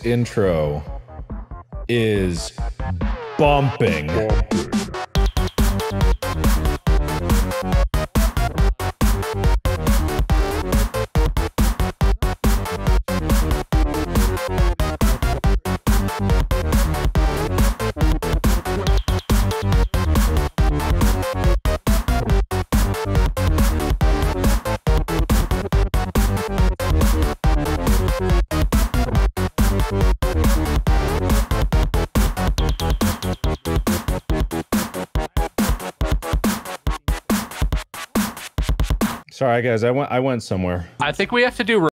intro is bumping. Sorry, guys, I went somewhere. I think we have to do